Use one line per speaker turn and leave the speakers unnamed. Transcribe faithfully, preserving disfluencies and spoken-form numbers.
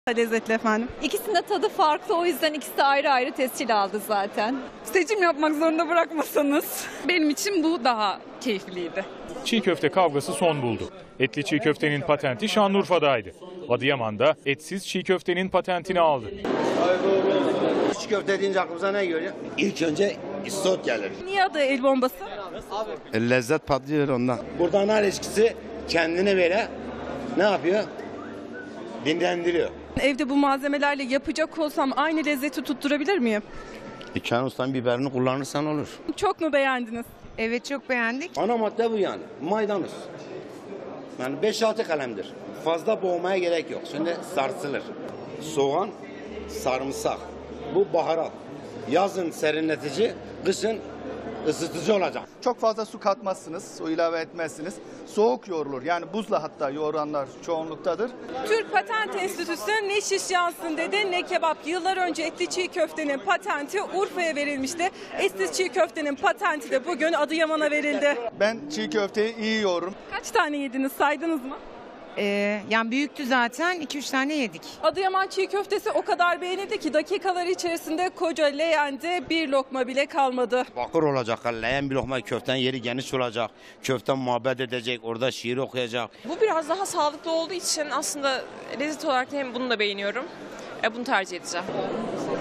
Lezzetli efendim.
İkisinin tadı farklı, o yüzden ikisi de ayrı ayrı tescil aldı zaten.
Seçim yapmak zorunda bırakmasanız benim için bu daha keyifliydi.
Çiğ köfte kavgası son buldu. Etli çiğ köftenin patenti Şanlıurfa'daydı. Adıyaman'da etsiz çiğ köftenin patentini aldı.
Çiğ köfte deyince aklımıza ne geliyor? İlk önce isot gelir.
Niye adı el bombası?
Lezzet patlıyor ondan. Burada nar ilişkisi kendine böyle ne yapıyor? Dinlendiriyor.
Evde bu malzemelerle yapacak olsam aynı lezzeti tutturabilir miyim?
Dükkan ustanın biberini kullanırsan olur.
Çok mu beğendiniz?
Evet, çok beğendik.
Ana madde bu yani. Maydanoz. Yani beş altı kalemdir. Fazla boğmaya gerek yok. Şimdi sarsılır. Soğan, sarımsak. Bu baharat. Yazın serinletici, kışın ısıtıcı olacak.
Çok fazla su katmazsınız, su ilave etmezsiniz. Soğuk yoğrulur. Yani buzla hatta yoğuranlar çoğunluktadır.
Türk Patent Enstitüsü ne şiş yansın dedi ne kebap. Yıllar önce etli çiğ köftenin patenti Urfa'ya verilmişti. Etsiz çiğ köftenin patenti de bugün Adıyaman'a verildi.
Ben çiğ köfteyi iyi yoğururum.
Kaç tane yediniz, saydınız mı?
Ee, yani büyüktü zaten, iki üç tane yedik.
Adıyaman çiğ köftesi o kadar beğenildi ki dakikalar içerisinde koca leğende bir lokma bile kalmadı.
Bakır olacak. Leğen bir lokma, köften yeri geniş olacak. Köften muhabbet edecek, orada şiir okuyacak.
Bu biraz daha sağlıklı olduğu için aslında lezzet olarak hem bunu da beğeniyorum. E, bunu tercih edeceğim.